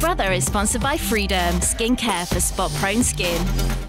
Brother is sponsored by Freederm, skincare for spot-prone skin.